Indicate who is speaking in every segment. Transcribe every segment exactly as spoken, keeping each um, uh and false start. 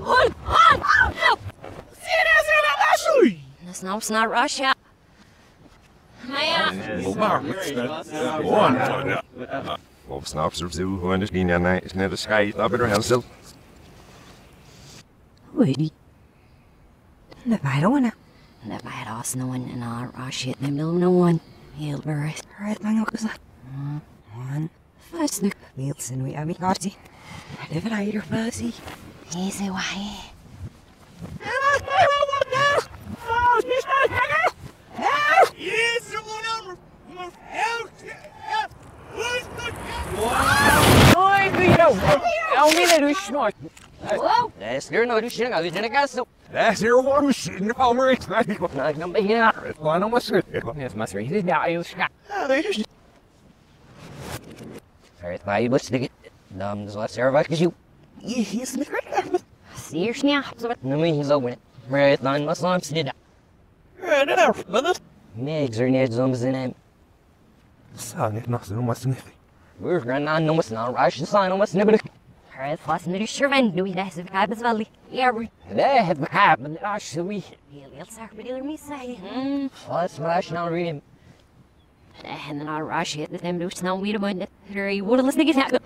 Speaker 1: That's not, it's not Russia.
Speaker 2: Of snaps er zo, gewoon is geen nee, is net een schijt, dat ben er heel stil.
Speaker 1: Wait.
Speaker 3: Never had one.
Speaker 1: Never had us no one and our our shit them no no one. He'll be right.
Speaker 3: Right, man, what was that? One.
Speaker 1: First look.
Speaker 3: Wilson, we have got it. Never had your fuzzy.
Speaker 1: Easy way.
Speaker 4: That's your no shit. I didn't get so.
Speaker 2: That's your one machine, Palmer. It's not
Speaker 4: Not gonna be here.
Speaker 2: It's one of my shit.
Speaker 4: Yes, my three is now. You shot. Alright, why you must get dumb as less everybody because you.
Speaker 3: Yes, Mister
Speaker 1: See your snaps of it.
Speaker 4: No, me, he's open it. Right, nine Muslims did that. Megs are near zooms in him.
Speaker 2: Son, it's nothing on my sniffy.
Speaker 4: We're going on no what's not right. She's sign on what's never.
Speaker 1: Alright, fast and sure man. Do we have to have as well? Yeah, we.
Speaker 4: They have happened. I should we.
Speaker 1: He'll start with me say. Hmm.
Speaker 4: Let's flash now, read him.
Speaker 1: And then I'll rush it. The time to snow me to wind it. Hurry, what a listen to get.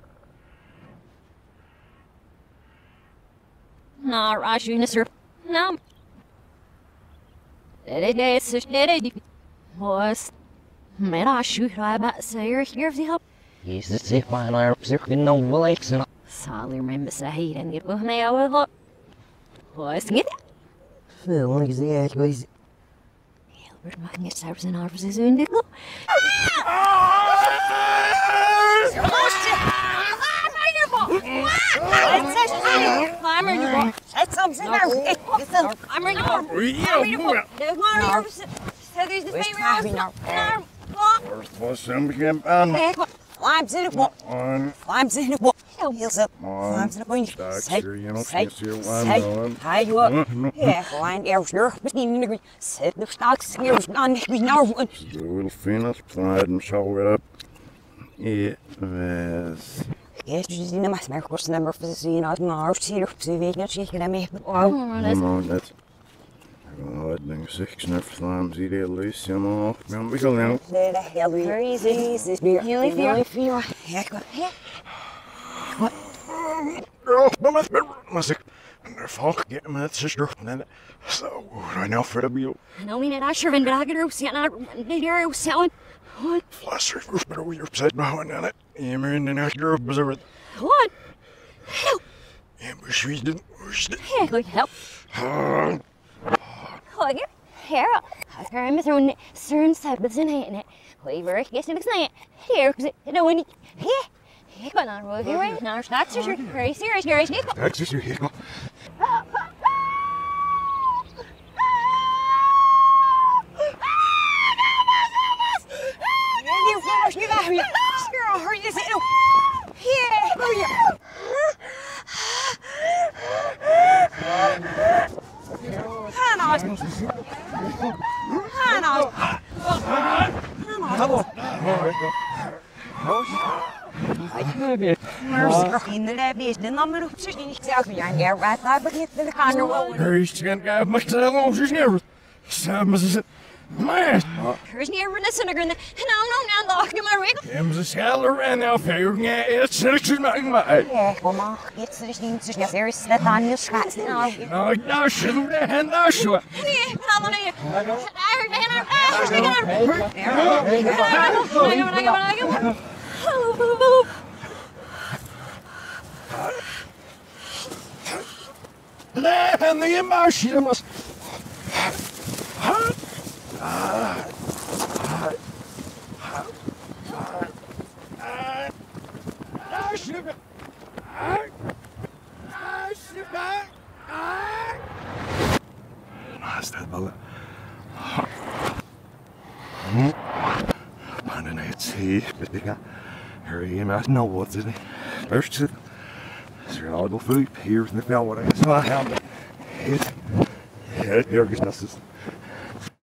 Speaker 1: No, rush you, sir. No. It is, it is. Was. Made I shoot, I bet say you're here for help.
Speaker 4: He's the safe mine, I'm circling no lakes and.
Speaker 1: Solly remember say and get with me. I will look. Was get it.
Speaker 3: Phil, exactly.
Speaker 1: Hilbert, my guess and ours is in the go. I'm ready to go.
Speaker 3: That's something else.
Speaker 1: I'm ready to go. I'm ready to go. There's one of yours. So there's the favorite house.
Speaker 2: First was some became on.
Speaker 3: Climbs in a book.
Speaker 2: On.
Speaker 3: Climbs in a book. Heels up. Climbs in a book.
Speaker 2: Start here, you know,
Speaker 3: Say,
Speaker 2: kiss your
Speaker 3: say,
Speaker 2: one.
Speaker 3: high you up. Yeah, line air, sure. But in the set the stocks, here's none. We know one.
Speaker 2: Little finish, plied and show it up. It was.
Speaker 3: Yes, she's in the mass course number for the scene out in our cedar. See, we can check it. I mean,
Speaker 1: Oh,
Speaker 2: No, that's. I think six and every time see the loose, you know. Remember, we go now.
Speaker 3: the hell we
Speaker 1: Very easy.
Speaker 3: This beer.
Speaker 1: You leave here.
Speaker 3: Feel. Heck, what?
Speaker 2: Oh, mama, music. And their folk get him that sister. And then, so, right now for the view.
Speaker 1: No, we need Asher, but I get her sitting out. Did you selling? What?
Speaker 2: Flash first, but we are upside down on it. Yeah, and then after observe it.
Speaker 1: What? Help!
Speaker 2: Yeah, but she didn't.
Speaker 1: Heck, like help.
Speaker 2: Uh,
Speaker 1: Look here. I'm throwing certain subs in it. Whoever gets in the night. Here, because it don't want to. Here. Here, go on, roll your way. Now, that's your very serious, very serious.
Speaker 2: that's just your hiccup.
Speaker 3: You got me. Girl, hurry this. Yeah, go here. Hannah. Hannah.
Speaker 2: Hello.
Speaker 3: Mercy, in the lab is the number of sitting itself. I'm there right now, but it's the corner wall.
Speaker 2: He's going to have much to long. She's never. Sam is it. Man.
Speaker 1: There's never a sinner in the. No, no, now, lock him a rig.
Speaker 2: Him's a scaler ran now, fair. Yeah, it's six and nine.
Speaker 3: Yeah, well, ma, it's the things that there is that on your scratch now.
Speaker 2: No, no, she'll do that, and no, she'll.
Speaker 1: Yeah, come on here. I heard him. I heard him.
Speaker 2: And the emotion must. Nice that bullet. Finding it's he, but they got hurry him out. No, what's it? First, Sir Aldo food here in the fell. What I saw how it. Yeah, here gets us.